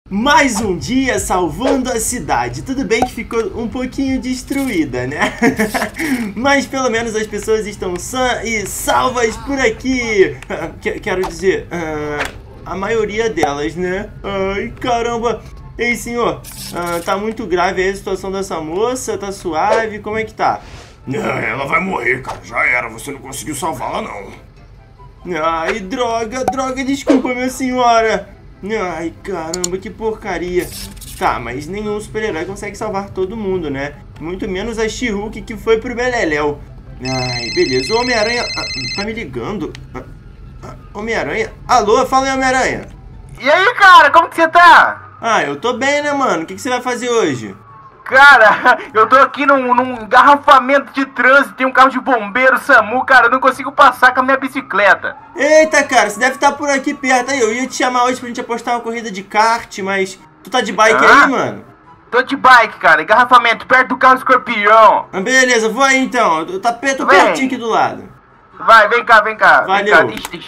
Mais um dia salvando a cidade. Tudo bem que ficou um pouquinho destruída, né? Mas pelo menos as pessoas estão sãs e salvas por aqui. Quero dizer, a maioria delas, né? Ai, caramba. Ei, senhor, tá muito grave aí a situação dessa moça? Tá suave? Como é que tá? Ela vai morrer, cara. Já era. Você não conseguiu salvá-la, não. Ai, droga, desculpa, minha senhora. Ai, caramba, que porcaria. Tá, mas nenhum super-herói consegue salvar todo mundo, né? Muito menos a She-Hulk, que foi pro Beleléu. Ai, beleza. O Homem-Aranha... tá me ligando? Homem-Aranha? Alô, fala aí, Homem-Aranha. E aí, cara, como que você tá? Eu tô bem, né, mano? O que você vai fazer hoje? Cara, eu tô aqui num engarrafamento de trânsito, tem um carro de bombeiro, SAMU, cara, eu não consigo passar com a minha bicicleta. Eita, cara, você deve estar por aqui perto. Aí, eu ia te chamar hoje pra gente apostar uma corrida de kart, mas tu tá de bike aí, mano? Tô de bike, cara, engarrafamento, perto do carro escorpião. Beleza, vou aí então, tô pertinho aqui do lado. Vai, vem cá. Valeu. Vem cá.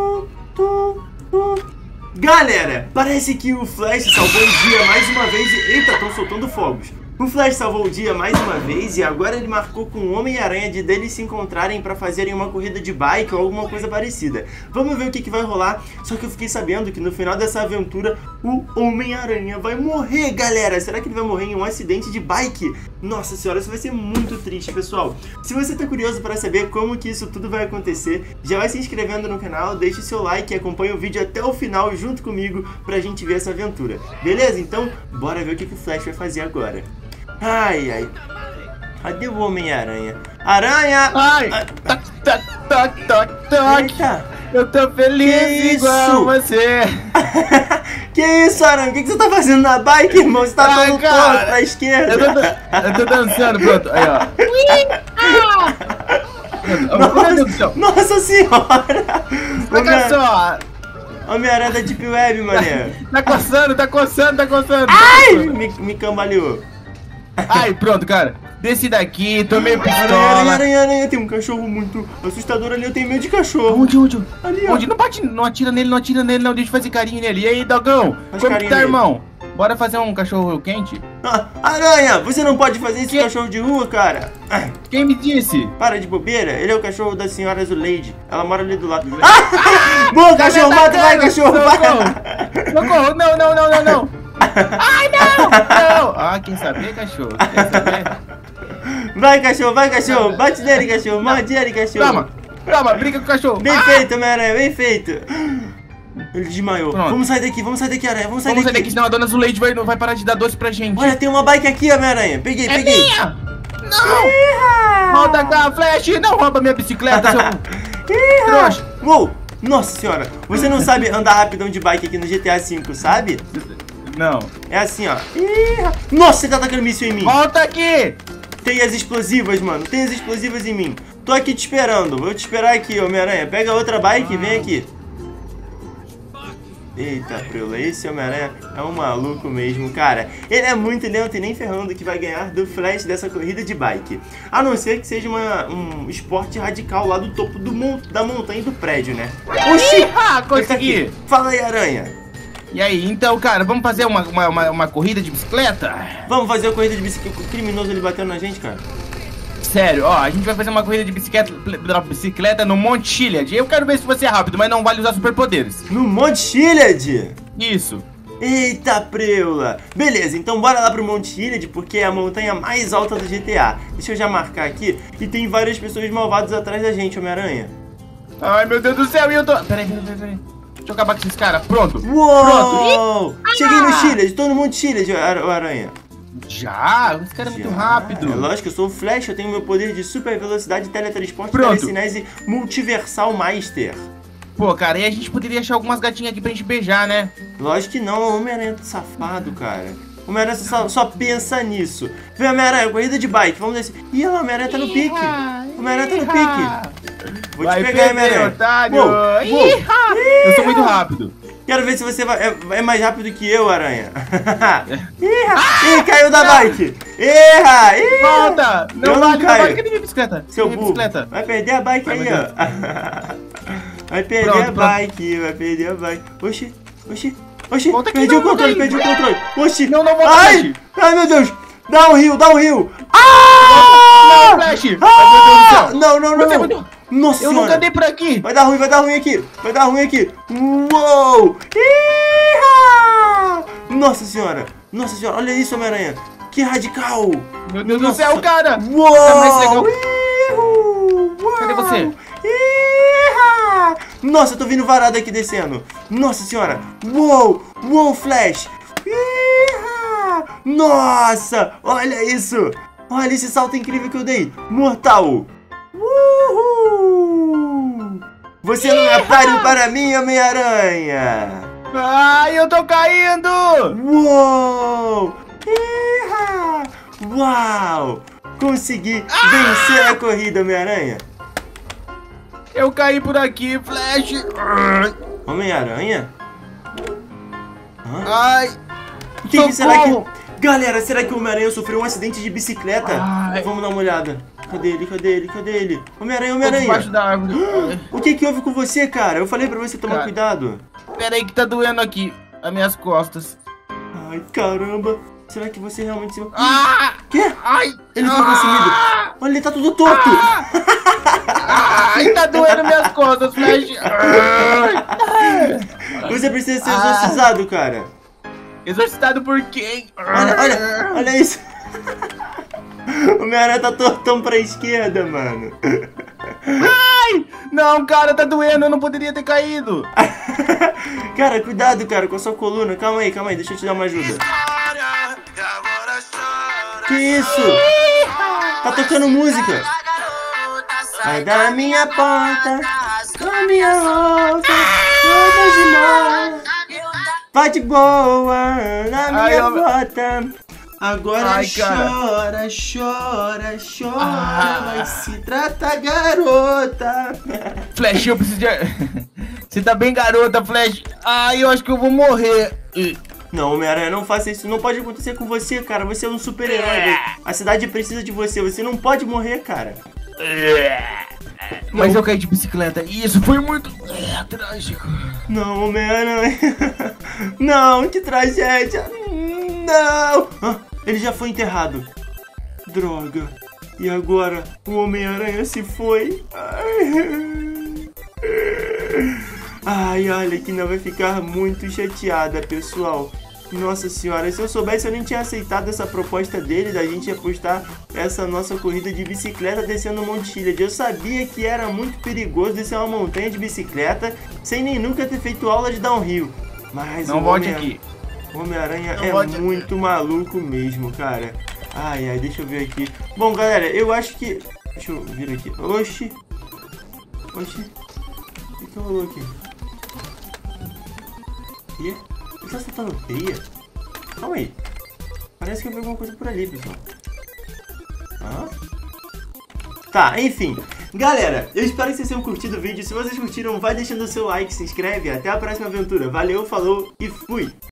Galera, parece que o Flash salvou o dia mais uma vez e... Eita, estão soltando fogos. O Flash salvou o dia mais uma vez e agora ele marcou com o Homem-Aranha de deles se encontrarem pra fazerem uma corrida de bike ou alguma coisa parecida. Vamos ver o que vai rolar, só que eu fiquei sabendo que no final dessa aventura o Homem-Aranha vai morrer, galera. Será que ele vai morrer em um acidente de bike? Nossa senhora, isso vai ser muito triste, pessoal. Se você tá curioso para saber como que isso tudo vai acontecer, já vai se inscrevendo no canal, deixe o seu like e acompanhe o vídeo até o final junto comigo pra gente ver essa aventura. Beleza? Então, bora ver o que o Flash vai fazer agora. Ai. Cadê o Homem-Aranha? Aranha! Ai! Toc. Eita! Eu tô feliz igual você. Que isso, Aranha? O que você tá fazendo na bike, irmão? Você tá todo torto pra esquerda. Eu tô dançando, pronto. Aí, ó. Nossa senhora! Olha só! Homem-Aranha da Deep Web, mané. Tá coçando. Ai! Me cambaleou. Ai, pronto, cara. Desci daqui, tomei pistola. Aranha, tem um cachorro muito assustador ali, eu tenho medo de cachorro. Onde? Ali, ó. Onde? Não atira nele, não. Deixa eu fazer carinho nele. E aí, dogão? Como que tá, irmão? Bora fazer um cachorro quente? Aranha, você não pode fazer esse cachorro de rua, cara. Quem me disse? Para de bobeira, ele é o cachorro da senhora Zuleide. Ela mora ali do lado. Boa, cachorro, vai, cachorro, vai. Socorro, não. Ai, não! Quem saber, cachorro? Vai, cachorro. Bate nele, cachorro. Morde ele, cachorro. Toma, briga com o cachorro. Bem feito, Homem-Aranha, bem feito. Ele desmaiou. Pronto. Vamos sair daqui, Aranha. Vamos sair daqui, senão a dona Zuleide vai parar de dar doce pra gente. Olha, tem uma bike aqui, Homem-Aranha. Peguei. Minha! Não! Volta cá, Flash! Não rouba minha bicicleta, seu trouxa. Uou! Nossa senhora, você não sabe andar rapidão de bike aqui no GTA V, sabe? Não. É assim, ó. Nossa, você tá atacando míssil em mim. Volta aqui! Tem as explosivas, mano. Tem as explosivas em mim. Tô aqui te esperando. Vou te esperar aqui, Homem-Aranha. Pega outra bike e vem aqui. Eita, preula. Esse Homem-Aranha é um maluco mesmo, cara. Ele é muito lento e nem ferrando que vai ganhar do Flash dessa corrida de bike. A não ser que seja um esporte radical lá do topo da montanha e do prédio, né? Oxi! Consegui! Fala aí, Aranha. E aí, então, cara, vamos fazer uma corrida de bicicleta? Vamos fazer a corrida de bicicleta. O criminoso ele bateu na gente, cara. Sério, ó, a gente vai fazer uma corrida de bicicleta no Monte Chiliad. Eu quero ver se você é rápido, mas não vale usar superpoderes. No Monte Chiliad? Isso. Eita, preula. Beleza, então bora lá pro Monte Chiliad, porque é a montanha mais alta do GTA. Deixa eu já marcar aqui. E tem várias pessoas malvadas atrás da gente, Homem-Aranha. Ai, meu Deus do céu, e eu tô... Peraí. Deixa eu acabar com esses caras. Pronto. Uou! Pronto. Cheguei no Chiliad, tô no Monte Chiliad, Aranha. Já? Esse cara é muito rápido. É lógico, eu sou o Flash, eu tenho meu poder de super velocidade, teletransporte, telecinese, multiversal master. Pô, cara, e a gente poderia achar algumas gatinhas aqui pra gente beijar, né? Lógico que não, o Homem-Aranha é safado, cara. O Homem-Aranha só pensa nisso. Vem, Homem-Aranha, corrida de bike, vamos descer. Ih, o Homem-Aranha tá no pique. O Homem-Aranha tá no pique. Vou te pegar, Homem-Aranha. Eu sou muito rápido. Quero ver se você é mais rápido que eu, Aranha. Ih, caiu da bike. Erra! Volta! Não vale, cadê minha bicicleta? Seu burro. Vai perder a bike aí, ó. Vai perder a bike. Oxi. Oxi, Volta aqui, perdi não, o controle, volta aí. perdi o controle. Oxi. Não, volta, ai, Flash. ai, meu Deus. Dá um rio. Ah! Não, Flash. Ai, meu Deus do céu. Não. Nossa Eu senhora. nunca andei por aqui. Vai dar ruim aqui. Uou! Iha! Nossa senhora, olha isso, Homem-Aranha. Que radical. Meu Deus do Nossa. céu, cara. Uou! Tá mais legal. Ihu! Uau! Cadê você? Iha! Nossa, eu tô vindo varado aqui descendo. Nossa senhora. Uou, Flash. Iha! Nossa, olha isso. Olha esse salto incrível que eu dei. Mortal. Uhul! Você não é páreo para mim, Homem-Aranha! Ai, eu tô caindo! Uou! Iha! Uau! Consegui vencer a corrida, Homem-Aranha! Eu caí por aqui, Flash! Homem-Aranha? Ai! O que será que... socorro! Galera, será que o Homem-Aranha sofreu um acidente de bicicleta? Ai. Vamos dar uma olhada. Cadê ele? Homem-Aranha, Tô debaixo da árvore. O que houve com você, cara? Eu falei pra você tomar Cara. cuidado. Pera aí que tá doendo aqui, as minhas costas. Ai, caramba. Será que você realmente se... Ah! Quê? Ai! Ele foi consumido. Olha, ele tá tudo torto. Ai, tá doendo minhas costas, Flash! Ai. Você precisa ser exorcizado, cara. Exorcitado por quem? Olha isso. O Homem-Aranha tá tortão pra esquerda, mano. Ai! Não, cara, tá doendo, eu não poderia ter caído. Cara, cuidado, cara, com a sua coluna. Calma aí, deixa eu te dar uma ajuda. Que isso? Tá tocando música. Sai da minha porta, da minha rosa, toda de mal. Vai de boa na minha bota. Agora Ai, cara. chora. Vai se tratar, garota. Flash, eu preciso de... Você tá bem garota, Flash. Ai, eu acho que eu vou morrer. Não, Homem-Aranha, não faça isso. Não pode acontecer com você, cara. Você é um super-herói. A cidade precisa de você. Você não pode morrer, cara. Mas eu caí de bicicleta e isso foi muito trágico. Não, Homem-Aranha. Não, que tragédia. Não. Ele já foi enterrado. Droga. E agora o Homem-Aranha se foi. Ai, olha que não vai ficar muito chateada, pessoal. Nossa senhora, se eu soubesse eu nem tinha aceitado essa proposta dele da gente apostar essa nossa corrida de bicicleta descendo o Monte Chiliad. Eu sabia que era muito perigoso descer uma montanha de bicicleta sem nem nunca ter feito aula de downhill. Mas não volte aqui. O Homem-Aranha é muito maluco mesmo, cara. Ai, deixa eu ver aqui. Bom, galera, eu acho que... Deixa eu vir aqui. Oxi. O que rolou aqui? Ele tá soltando teia? Calma aí. Parece que eu vi alguma coisa por ali, pessoal. Tá, enfim. Galera, eu espero que vocês tenham curtido o vídeo. Se vocês curtiram, vai deixando o seu like, se inscreve. Até a próxima aventura. Valeu, falou e fui!